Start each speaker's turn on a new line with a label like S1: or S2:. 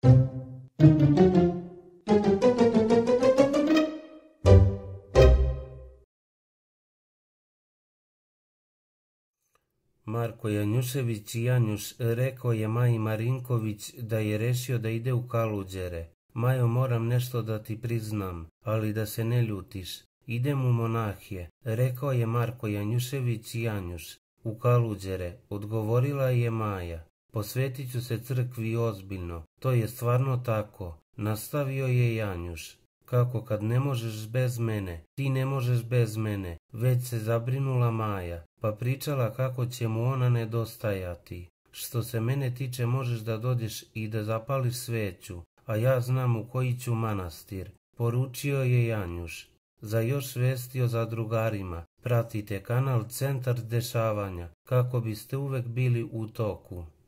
S1: Marko Janjušević Janjuš rekao je Maji Marinković da je rešio da ide u Kaluđere. Majo, moram nešto da ti priznam, ali da se ne ljutiš. Idem u monahije, rekao je Marko Janjušević Janjuš. U Kaluđere, odgovorila je Maja. Posvetit ću se crkvi ozbiljno, to je stvarno tako, nastavio je Janjuš. Kako kad ne možeš bez mene, ti ne možeš bez mene, već se zabrinula Maja, pa pričala kako će mu ona nedostajati. Što se mene tiče možeš da dođeš i da zapališ sveću, a ja znam u koji ću manastir, poručio je Janjuš. Za još vesti o zadrugarima, pratite kanal Centar dešavanja, kako biste uvek bili u toku.